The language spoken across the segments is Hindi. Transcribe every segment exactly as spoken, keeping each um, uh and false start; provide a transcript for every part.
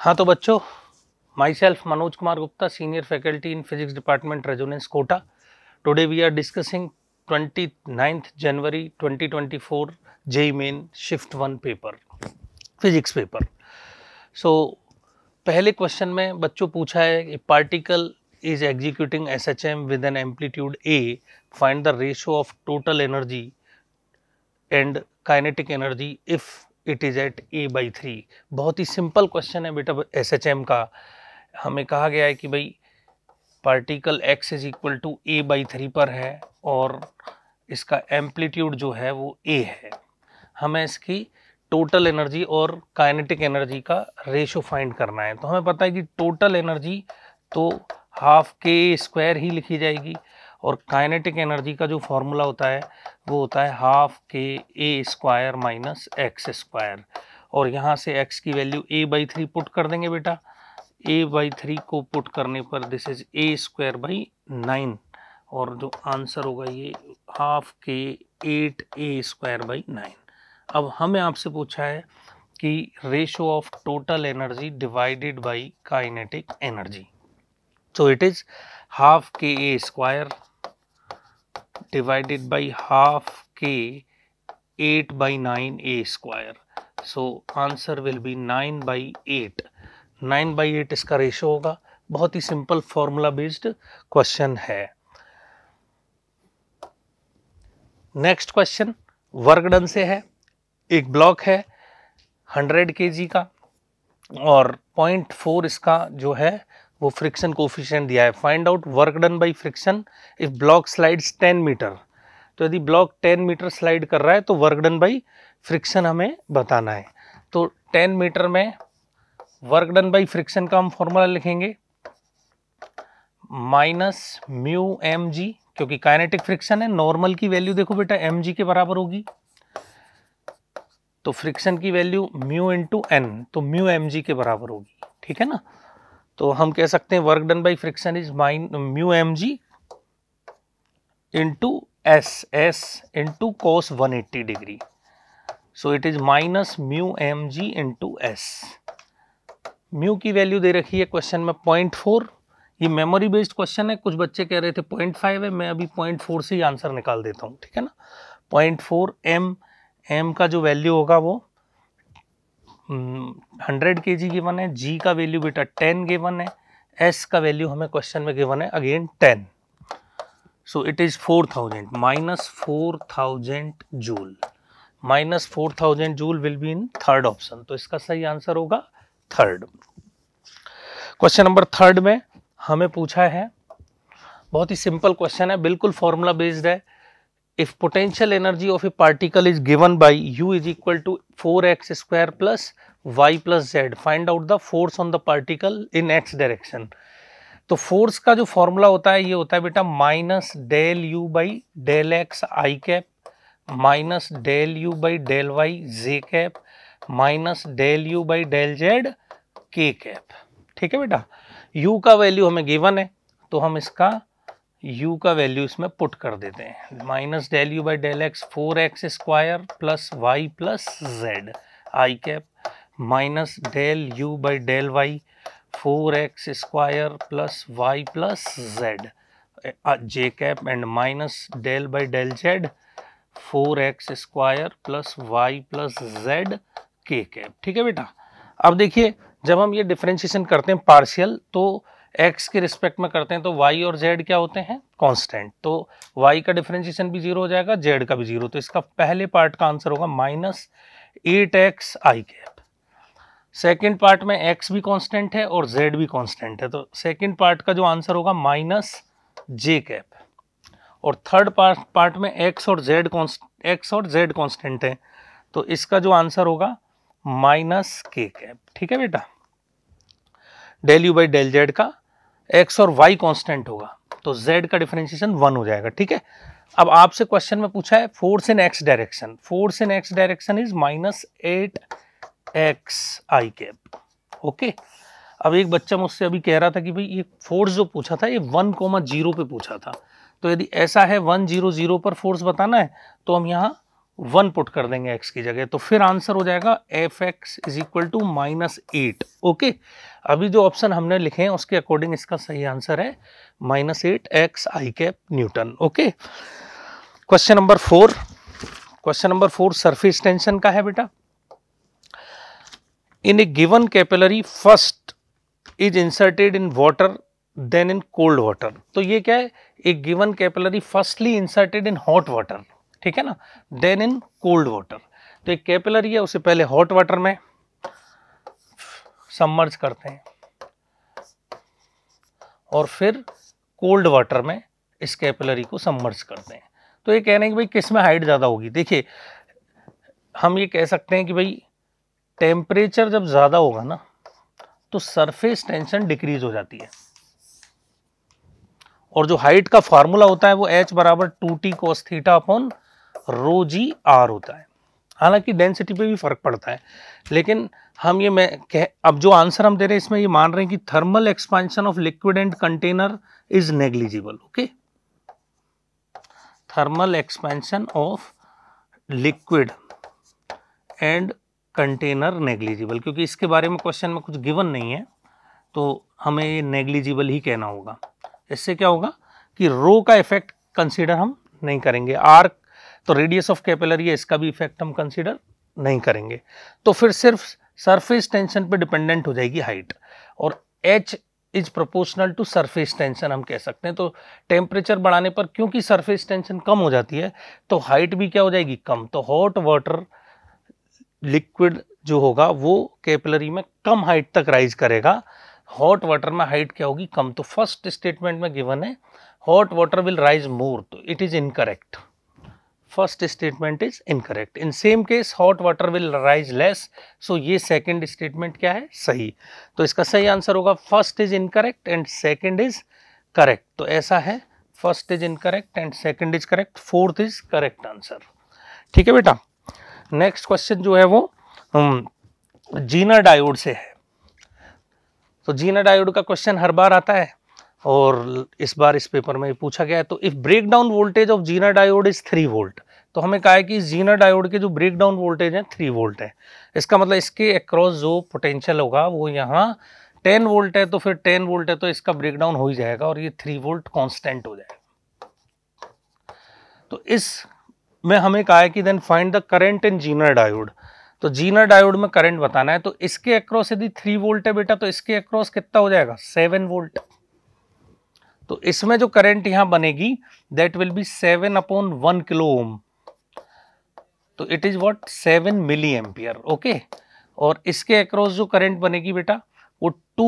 हाँ तो बच्चों, myself Manoj Kumar Gupta, senior faculty in physics department Resonance Kota. Today we are discussing twenty-ninth January twenty twenty-four J E E main shift one paper, physics paper. So पहले क्वेश्चन में बच्चों पूछा है particle is executing S H M with an amplitude A, find the ratio of total energy and kinetic energy if it is at A by three. बहुत ही सिंपल क्वेश्चन है बेटा S H M का. हमें कहा गया है कि भाई particle x is equal to a by three पर है और इसका एम्पलीट्यूड जो है वो a है. हमें इसकी टोटल एनर्जी और काइनेटिक एनर्जी का रेशो फाइंड करना है. तो हमें पता है कि टोटल एनर्जी तो हाफ के स्क्वायर ही लिखी जाएगी और काइनेटिक एनर्जी का जो फॉर्मूला होता है वो होता है हाफ के a square minus x square. और यहाँ से x की value a by three put कर देंगे बेटा. a बाई थ्री को पुट करने पर this is a square by nine और जो आंसर होगा ये हाफ के eight a square by nine. अब हमें आपसे पूछा है कि ratio of total energy divided by kinetic energy. So it is half k a square divided by half k eight by nine a square. So answer will be nine by eight. nine by eight इसका रेशो होगा. बहुत ही सिंपल फॉर्मूला बेस्ड क्वेश्चन है. नेक्स्ट क्वेश्चन वर्क डन से है. एक ब्लॉक है हंड्रेड केजी का और पॉइंट फोर इसका जो है वो फ्रिक्शन कोफिशिएंट दिया है. Find out work done by friction if block slides ten metre. तो यदि ब्लॉक टेन मीटर स्लाइड कर रहा है तो वर्क डन बाय फ्रिक्शन हमें बताना है. तो टेन मीटर में वर्क डन बाय फ्रिक्शन का हम फॉर्मूला लिखेंगे माइनस म्यू एम जी, क्योंकि काइनेटिक फ्रिक्शन है. नॉर्मल की वैल्यू देखो बेटा एम जी के बराबर होगी तो फ्रिक्शन की वैल्यू म्यू इंटू एन, तो म्यू एम जी के बराबर होगी. ठीक है ना. तो हम कह सकते हैं work done by friction is minus mu m g into s s into cos one eighty degree. So it is minus mu m g into s. Mu की वैल्यू दे रखी है क्वेश्चन में पॉइंट फोर. ये मेमोरी बेस्ड क्वेश्चन है. कुछ बच्चे कह रहे थे पॉइंट फाइव है, मैं अभी पॉइंट फोर से ही आंसर निकाल देता हूँ. ठीक है ना. पॉइंट फोर एम एम का जो वैल्यू होगा वो हंड्रेड के जी गिवन है. जी का वैल्यू बेटा टेन गिवन है. एस का वैल्यू हमें क्वेश्चन में गिवन है again ten. So it is four thousand minus four thousand joule. Minus four thousand joule will be in third option. तो इसका सही आंसर होगा थर्ड. क्वेश्चन नंबर थर्ड में हमें पूछा है, बहुत ही सिंपल क्वेश्चन है, बिल्कुल फॉर्मूला बेस्ड है. If potential energy of a particle is given by U is equal to four x square plus y plus z, find out the force on the particle in x direction. तो फोर्स का जो फॉर्मूला होता है ये होता है बेटा minus del u by del x i cap minus del u by del y j cap minus del u by del z k cap. ठीक है बेटा. u का वैल्यू हमें गिवन है तो हम इसका u का वैल्यू इसमें पुट कर देते हैं. Minus del u by del x four x square plus y plus z i cap minus del u by del y four x square plus y plus z j cap and minus del by del z four x square plus y plus z k cap. ठीक है बेटा. अब देखिए जब हम ये डिफरेंशिएशन करते हैं पार्शियल तो x के रिस्पेक्ट में करते हैं तो y और z क्या होते हैं कांस्टेंट. तो y का डिफरेंशिएशन भी जीरो हो जाएगा, z का भी जीरो. तो इसका पहले पार्ट का आंसर होगा minus eight x i cap. Second part में x भी कांस्टेंट है और z भी कांस्टेंट है तो सेकेंड पार्ट का जो आंसर होगा माइनस जे कैप. और थर्ड पार्ट पार्ट में x और z x और z कांस्टेंट है तो इसका जो आंसर होगा माइनस के कैप. ठीक है बेटा. Del u by del z का x और y कांस्टेंट होगा तो z का डिफरेंशिएशन वन हो जाएगा. ठीक है. अब आपसे क्वेश्चन में पूछा है force in x direction. Force in x direction is minus eight x i cap. Okay. अब एक बच्चा मुझसे अभी कह रहा था कि भाई ये फोर्स जो पूछा था ये वन कोमा जीरो पे पूछा था. तो यदि ऐसा है वन जीरो जीरो पर फोर्स बताना है तो हम यहाँ वन पुट कर देंगे एक्स की जगह, तो फिर आंसर हो जाएगा f x is equal to minus eight. Okay, अभी जो ऑप्शन हमने लिखे हैं उसके अकॉर्डिंग इसका सही आंसर है minus eight x i cap newton. Okay, question number four, question number four surface tension का है बेटा। In a given capillary first is inserted in water then in cold water. तो ये क्या है, एक given capillary firstly inserted in hot water, ठीक है ना, देन इन कोल्ड वाटर। तो एक कैपिलरी है, उसे पहले हॉट वाटर में सबमर्ज करते हैं और फिर कोल्ड वाटर में इस कैपिलरी को सबमर्ज करते हैं। तो ये कहने कि भाई किस में हाइट ज़्यादा होगी। देखिए, हम ये कह सकते हैं कि भाई टेम्परेचर जब ज़्यादा होगा ना तो सरफेस टेंशन डिक्रीज हो जाती है, और जो हाइट का फार्मूला होता है वो h बराबर two t cos theta upon rho g r होता है। हालांकि डेंसिटी पे भी फर्क पड़ता है, लेकिन हम ये मैं कह अब जो आंसर हम दे रहे हैं इसमें ये मान रहे हैं कि thermal expansion of liquid and container is negligible. Okay, thermal expansion of liquid and container negligible, क्योंकि इसके बारे में क्वेश्चन में कुछ गिवन नहीं है तो हमें ये नेग्लिजिबल ही कहना होगा। इससे क्या होगा कि रो का इफेक्ट कंसीडर हम नहीं करेंगे, आर तो रेडियस ऑफ कैपिलरी है, इसका भी इफेक्ट हम कंसीडर नहीं करेंगे, तो फिर सिर्फ सरफेस टेंशन पे डिपेंडेंट हो जाएगी हाइट, और h is proportional to surface tension हम कह सकते हैं। तो टेम्परेचर बढ़ाने पर क्योंकि सरफेस टेंशन कम हो जाती है तो हाइट भी क्या हो जाएगी, कम। तो हॉट वाटर लिक्विड जो होगा वो कैपिलरी में कम हाइट तक राइज करेगा, हॉट वाटर में हाइट क्या होगी, कम। तो फर्स्ट स्टेटमेंट में गिवन है hot water will rise more, तो it is incorrect, first statement is incorrect. In same case hot water will rise less, so ये सेकंड स्टेटमेंट क्या है, सही। तो इसका सही आंसर होगा first is incorrect and second is correct. तो ऐसा है, first is incorrect and second is correct, fourth is correct answer. ठीक है बेटा, नेक्स्ट क्वेश्चन जो है वो जीना डायोड से है। तो जीना डायोड का क्वेश्चन हर बार आता है और इस बार इस पेपर में पूछा गया है। तो if break down voltage of zener diode is three volt, तो हमें कहा है कि जीना डायोड के जो ब्रेक डाउन वोल्टेज है थ्री वोल्ट है। इसका मतलब इसके अक्रॉस जो पोटेंशियल होगा वो यहाँ टेन वोल्ट है, तो फिर टेन वोल्ट है तो इसका ब्रेक डाउन हो ही जाएगा और ये थ्री वोल्ट कांस्टेंट हो जाएगा। तो इस में हमें कहा है कि then find the current in zener diode. तो जीना डायोड में करंट बताना है, तो इसके अक्रॉस यदि थ्री वोल्ट है बेटा तो इसके अक्रॉस कितना हो जाएगा, सेवन वोल्ट। तो इसमें जो करंट यहां बनेगी that will be seven upon one kilo ohm, तो it is what, seven milli ampere. Okay, और इसके अक्रॉस जो करंट बनेगी बेटा वो two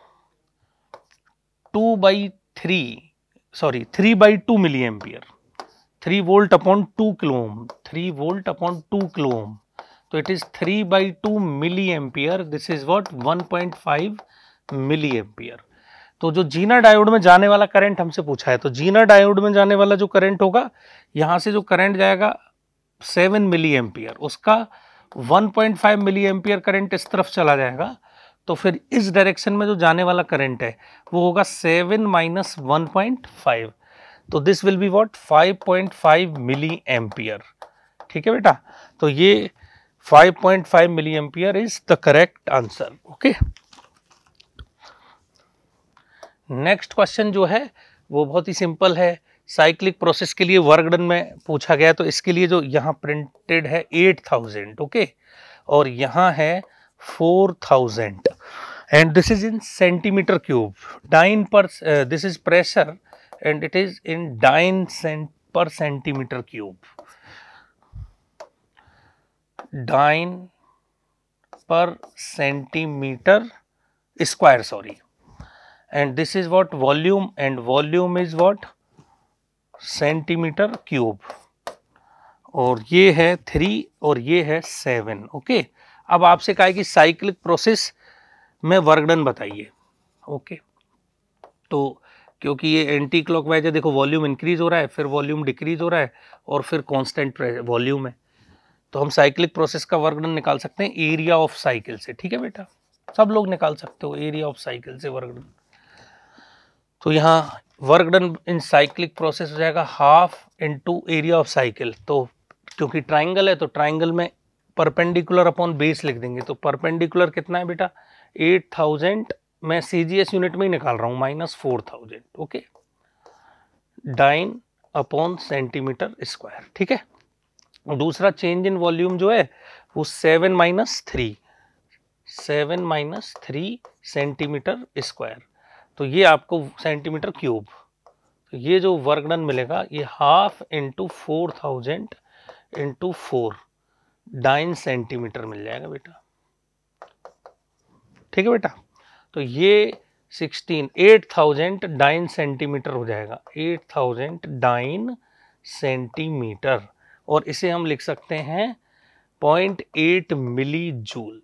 two by three sorry three by two milli ampere, three volt upon two kilo ohm, three volt upon two kilo ohm, तो it is three by two milli ampere, this is what one point five milli ampere. तो जो जीना डायोड में जाने वाला करंट हमसे पूछा है, तो जीना डायोड में जाने वाला जो करंट होगा, यहां से जो करंट जाएगा सेवन मिली एम्पियर, उसका one point five milli ampere current इस तरफ चला जाएगा, तो फिर इस डायरेक्शन में जो जाने वाला करंट है वो होगा seven minus one point five, तो this will be what, five point five milli ampere. ठीक है बेटा, तो ये five point five milli ampere is the correct answer. Okay, next question जो है वो बहुत ही सिंपल है, साइक्लिक प्रोसेस के लिए वर्क डन में पूछा गया। तो इसके लिए जो यहाँ प्रिंटेड है एट थाउजेंड, ओके, और यहाँ है four thousand, and this is in centimetre cube, dyne per, this is pressure and it is in dyne cent per centimetre cube, dyne per centimetre square, sorry, and this is what volume, and volume is what, centimetre cube, और ये है थ्री और ये है सेवन। ओके, अब आपसे कहा है कि साइक्लिक प्रोसेस में वर्क डन बताइए। ओके, तो क्योंकि ये एंटी क्लॉकवाइज है, देखो वॉल्यूम इंक्रीज हो रहा है, फिर वॉल्यूम डिक्रीज हो रहा है, और फिर कांस्टेंट वॉल्यूम है, तो हम साइक्लिक प्रोसेस का वर्क डन निकाल सकते हैं एरिया ऑफ साइकिल से। ठीक है बेटा, सब लोग निकाल सकते हो एरिया ऑफ साइकिल से वर्क डन। तो यहाँ work done in cyclic process हो जाएगा half into area of cycle, तो क्योंकि ट्राइंगल है तो ट्राइंगल में परपेंडिकुलर अपॉन बेस लिख देंगे, तो परपेंडिकुलर कितना है बेटा एट थाउजेंड, मैं सीजीएस यूनिट में ही निकाल रहा हूं, minus four thousand, okay, dyne upon centimetre square, ठीक है। और दूसरा चेंज इन वॉल्यूम जो है वो seven minus three seven minus three centimetre square, तो ये आपको सेंटीमीटर क्यूब, तो ये जो वर्क डन मिलेगा ये half into four thousand into four dyne centimetre मिल जाएगा बेटा, ठीक है बेटा। तो ये sixteen eight thousand dyne centimetre हो जाएगा, एट थाउजेंड डाइन सेंटीमीटर, और इसे हम लिख सकते हैं पॉइंट एट मिली जूल।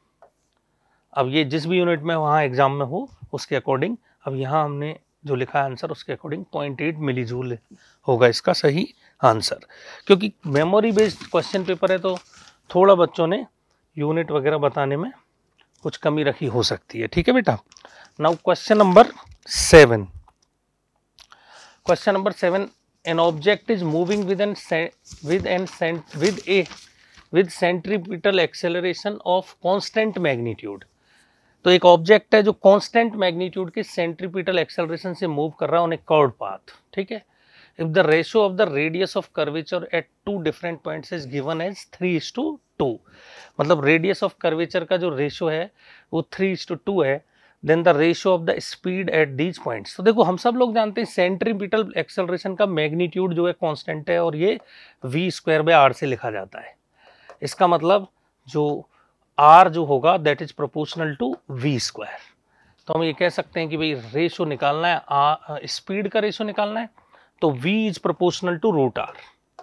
अब ये जिस भी यूनिट में वहाँ एग्जाम में हो उसके अकॉर्डिंग, अब यहाँ हमने जो लिखा है आंसर उसके according point eight milli joule होगा इसका सही आंसर, क्योंकि मेमोरी बेस्ड क्वेश्चन पेपर है तो थोड़ा बच्चों ने यूनिट वगैरह बताने में कुछ कमी रखी हो सकती है, ठीक है बेटा। Now question number seven, question number seven, an object is moving with an with an with a with centripetal acceleration of constant magnitude. तो एक ऑब्जेक्ट है जो कांस्टेंट मैग्नीट्यूड के सेंट्रीपिटल एक्सेलरेशन से मूव कर रहा है ऑन ए कर्व्ड पाथ, ठीक है। If the ratio of the radius of curvature at two different points is given as three is two two, मतलब रेडियस ऑफ कर्वेचर का जो रेशियो है वो थ्री इज टू टू है, then the ratio of the speed at these points. तो देखो हम सब लोग जानते हैं सेंट्रीपिटल एक्सेलरेशन का मैग्नीट्यूड जो है कांस्टेंट है और ये वी स्क्वायर बाय आर से लिखा जाता है, इसका मतलब जो आर जो होगा that is proportional to v square. तो हम ये कह सकते हैं कि भाई रेशियो निकालना है, आ, स्पीड का रेशियो निकालना है, तो v is proportional to root r,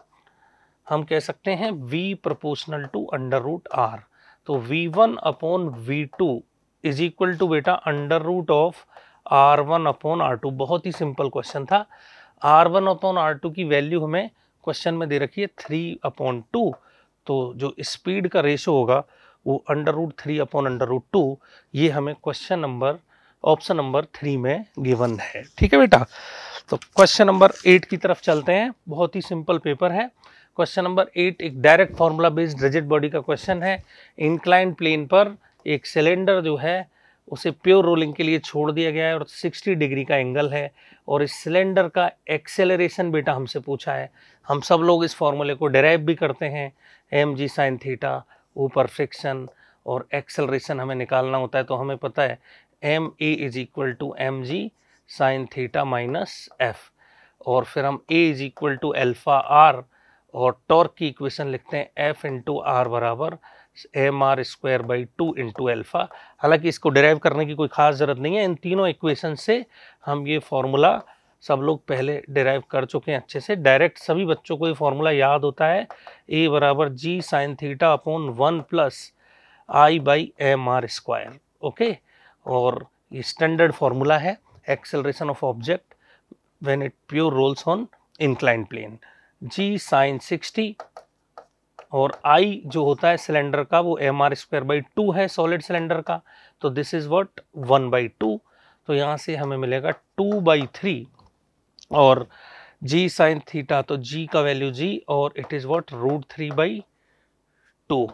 हम कह सकते हैं v proportional to under root r, तो v one upon v two is equal to बेटा under root of r one upon r two. बहुत ही सिंपल क्वेश्चन था, r one upon r two की वैल्यू हमें क्वेश्चन में दे रखी है थ्री अपॉन टू, तो जो स्पीड का रेशियो होगा वो under root three upon under root two, ये हमें question number option number three में गिवन है, ठीक है बेटा। तो क्वेश्चन नंबर एट की तरफ चलते हैं, बहुत ही सिंपल पेपर है। क्वेश्चन नंबर एट एक direct formula based rigid body का क्वेश्चन है। इंक्लाइंड प्लेन पर एक सिलेंडर जो है उसे प्योर रोलिंग के लिए छोड़ दिया गया है और साठ डिग्री का एंगल है, और इस सिलेंडर का एक्सेलरेशन बेटा हमसे पूछा है। हम सब लोग इस फॉर्मूले को डेराइव भी करते हैं, एम जी साइन थीटा, ऊपर फ्रिक्शन और एक्सेलरेशन हमें निकालना होता है, तो हमें पता है M A is equal to M G sine theta minus F, और फिर हम A is equal to alpha R, और टॉर्क की इक्वेशन लिखते हैं एफ इंटू आर बराबर M R square by two into alpha. हालांकि इसको डिराइव करने की कोई खास जरूरत नहीं है, इन तीनों इक्वेशन से हम ये फॉर्मूला सब लोग पहले डिराइव कर चुके हैं अच्छे से। डायरेक्ट सभी बच्चों को ये फॉर्मूला याद होता है, ए बराबर G sine theta upon one plus I by M R square, okay. और ये स्टैंडर्ड फॉर्मूला है acceleration of object when it pure rolls on inclined plane, G sine sixty, और आई जो होता है सिलेंडर का वो M R square by two है सॉलिड सिलेंडर का, तो this is what one by two, तो यहाँ से हमें मिलेगा टू बाई थ्री, और जी साइन थीटा तो जी का वैल्यू जी, और it is what root three by two.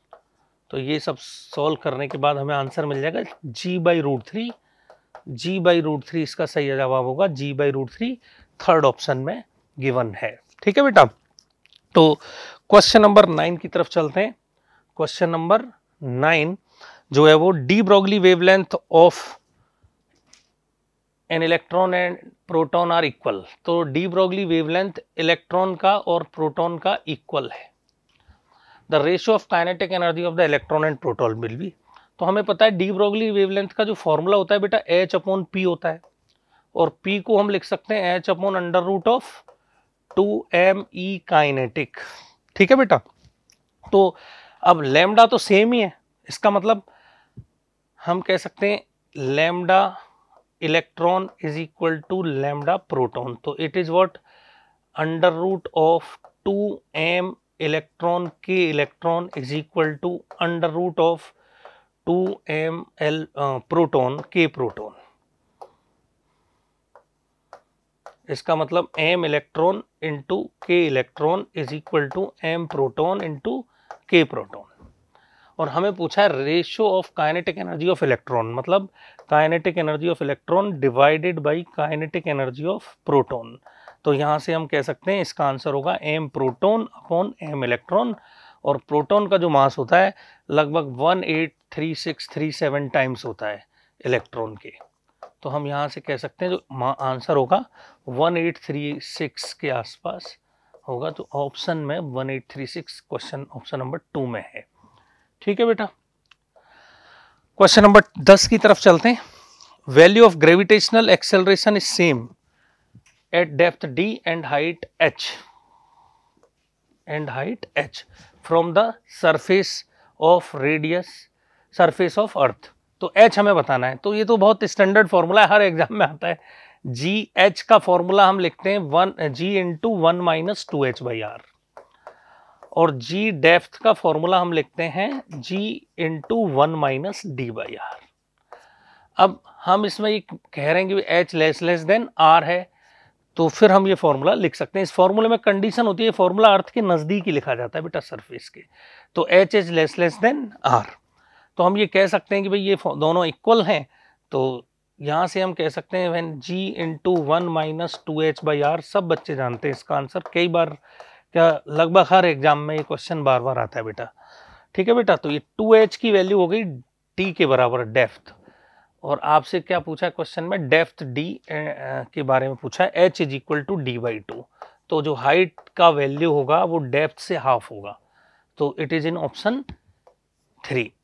तो ये सब सॉल्व करने के बाद हमें आंसर मिल जाएगा G by root three, G by root three इसका सही जवाब होगा, G by root three third option में गिवन है, ठीक है बेटा। तो क्वेश्चन नंबर नाइन की तरफ चलते हैं। क्वेश्चन नंबर नाइन जो है वो de Broglie wavelength of an electron and proton are equal, तो डी ब्रोगली वेवलेंथ इलेक्ट्रॉन का और प्रोटॉन का इक्वल है। The ratio of kinetic energy of the electron and proton will be, तो हमें पता है डी ब्रोगली वेवलेंथ का जो फॉर्मूला होता है बेटा एच अपॉन पी होता है, और पी को हम लिख सकते हैं H upon under root of two M E kinetic, ठीक है बेटा। तो अब लैम्डा तो सेम ही है, इसका मतलब हम कह सकते हैं lambda electron is equal to lambda proton, तो it is what under root of two M electron K electron is equal to under root of two M L proton K proton, इसका मतलब m electron into K electron is equal to m proton into K proton. और हमें पूछा है ratio of kinetic energy of electron, मतलब kinetic energy of electron divided by kinetic energy of proton. तो यहाँ से हम कह सकते हैं इसका आंसर होगा m proton upon m electron. और प्रोटॉन का जो मास होता है लगभग one eight three six three seven times होता है इलेक्ट्रॉन के। तो हम यहाँ से कह सकते हैं जो आंसर होगा वन एट थ्री सिक्स के आसपास होगा। तो ऑप्शन में one eight three six question option number two में है। ठीक है बेटा, क्वेश्चन नंबर दस की तरफ चलते हैं। Value of gravitational acceleration is same at depth d and height h and height h from the surface of radius surface of earth. तो h हमें बताना है। तो ये तो बहुत स्टैंडर्ड फॉर्मूला है, हर एग्जाम में आता है। जी एच का फॉर्मूला हम लिखते हैं one G into one minus two H by R, और जी डेप्थ का फॉर्मूला हम लिखते हैं G into one minus D by R. अब हम इसमें ये कह रहे हैं कि H less less than R है, तो फिर हम ये फॉर्मूला लिख सकते हैं। इस फॉर्मूले में कंडीशन होती है, फॉर्मूला अर्थ के नज़दीक ही लिखा जाता है बेटा सरफेस के। तो H is less less than R, तो हम ये कह सकते हैं कि भाई ये दोनों इक्वल हैं। तो यहाँ से हम कह सकते हैं when G into one minus two H by R, सब बच्चे जानते हैं इसका आंसर। कई बार क्या लगभग हर एग्जाम में ये क्वेश्चन बार बार आता है बेटा। ठीक है बेटा, तो ये टू एच की वैल्यू हो गई टी के बराबर डेप्थ। और आपसे क्या पूछा है क्वेश्चन में, डेप्थ डी के बारे में पूछा है, H is equal to D by two. तो जो हाइट का वैल्यू होगा वो डेप्थ से हाफ होगा। तो it is in option three.